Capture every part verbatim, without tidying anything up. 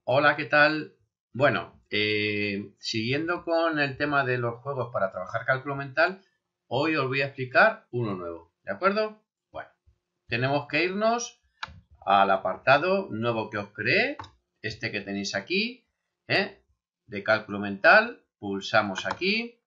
Hola, ¿qué tal? Bueno, eh, siguiendo con el tema de los juegos para trabajar cálculo mental, hoy os voy a explicar uno nuevo, ¿de acuerdo? Bueno, tenemos que irnos al apartado nuevo que os creé, este que tenéis aquí, ¿eh? De cálculo mental, pulsamos aquí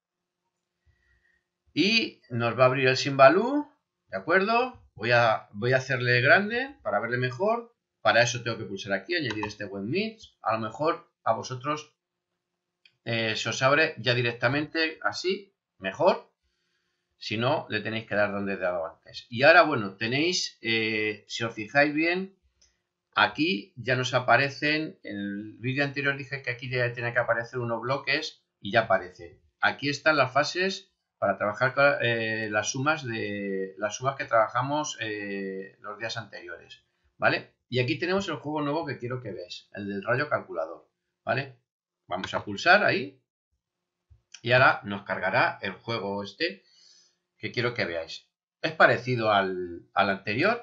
y nos va a abrir el Symbaloo, ¿de acuerdo? Voy a, voy a hacerle grande para verle mejor. Para eso tengo que pulsar aquí, añadir este WebMix. A lo mejor a vosotros eh, se os abre ya directamente así, mejor. Si no, le tenéis que dar donde he dado antes. Y ahora, bueno, tenéis, eh, si os fijáis bien, aquí ya nos aparecen, en el vídeo anterior dije que aquí ya tiene que aparecer unos bloques y ya aparecen. Aquí están las fases para trabajar eh, las sumas de las sumas que trabajamos eh, los días anteriores, ¿vale? Y aquí tenemos el juego nuevo que quiero que veáis, el del rayo calculador, ¿vale? Vamos a pulsar ahí y ahora nos cargará el juego este que quiero que veáis. Es parecido al, al anterior.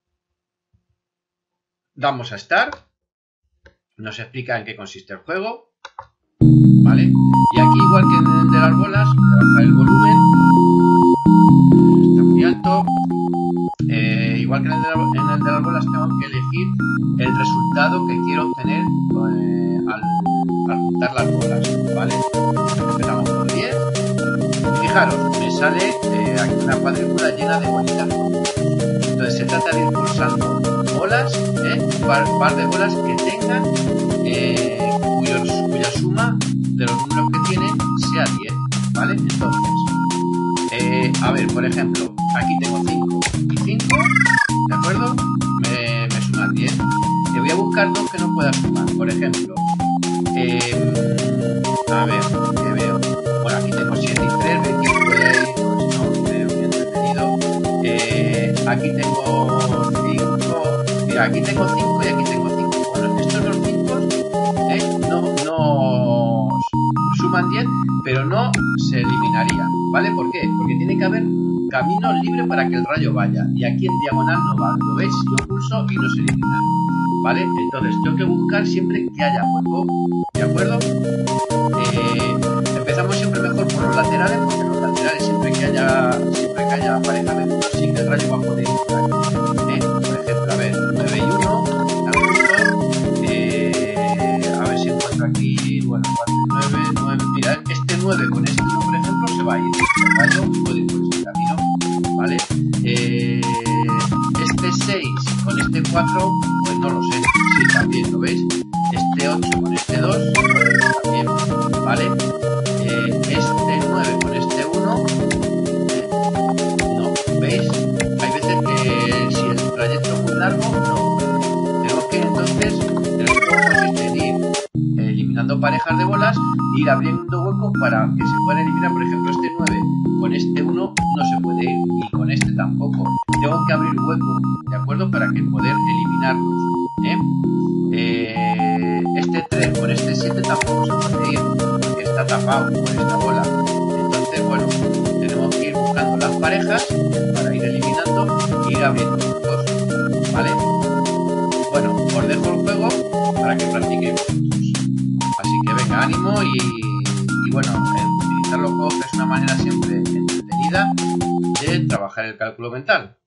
Damos a Start, nos explica en qué consiste el juego, ¿vale? Y aquí, igual que en el de las bolas, bajar el volumen, está muy alto. Eh, igual que en el, de la, en el de las bolas, tengo que elegir el resultado que quiero obtener eh, al, al juntar las bolas, ¿vale? Empezamos por diez. Fijaros, me sale eh, aquí una cuadrícula llena de bolitas. Entonces se trata de ir pulsando bolas, ¿eh? un par, par de bolas que tengan eh, cuyos, cuya suma de los números que tienen sea diez, ¿vale? Entonces, eh, a ver, por ejemplo, aquí tengo cinco y cinco, ¿de acuerdo? Me, me suman diez. Le voy a buscar dos que no pueda sumar, por ejemplo, eh, a ver, ¿qué veo? Bueno, aquí tengo siete y tres, veintiséis, pues no, veo bien entretenido. Eh, aquí tengo cinco, mira, aquí tengo cinco y aquí tengo cinco. Bueno, estos dos cinco eh, no, no suman diez, pero no se eliminaría, ¿vale? ¿Por qué? Porque tiene que haber camino libre para que el rayo vaya, y aquí en diagonal no va, ¿lo veis? Yo pulso y no se elimina, ¿vale? Entonces tengo que buscar siempre que haya hueco, ¿de acuerdo? Eh, empezamos siempre mejor por los laterales, porque los laterales siempre que haya siempre que haya pareja de números sí que el rayo va a poder entrar, ¿eh? Por ejemplo, a ver, nueve y uno, eh, a ver si encuentro aquí, bueno, cuatro y nueve, nueve, mira, este nueve con este uno, por ejemplo, se va a ir, el rayo puede ir por este camino, ¿vale? Eh, este seis con este cuatro, pues no lo sé, sí, también, ¿lo veis? Este ocho con este dos, también, ¿vale? Eh, este nueve con este uno, eh, no, ¿veis? Hay veces que si el trayecto es muy largo, no. Tenemos que entonces, el juego consiste en ir eliminando parejas de bolas e ir abriendo huecos para que se puedan eliminar, por ejemplo, este nueve con este uno no se puede ir, y con este tampoco. Tengo que abrir hueco, ¿de acuerdo? Para que poder eliminarlos, ¿eh? Eh, este tres con este siete tampoco se puede ir, porque está tapado por esta bola. Entonces, bueno, tenemos que ir buscando las parejas para ir eliminando y ir abriendo huecos, ¿vale? Bueno, os dejo el juego para que practiquéis vosotros. Así que venga, ánimo y, y bueno, utilizar los juegos es una manera siempre entretenida de trabajar el cálculo mental.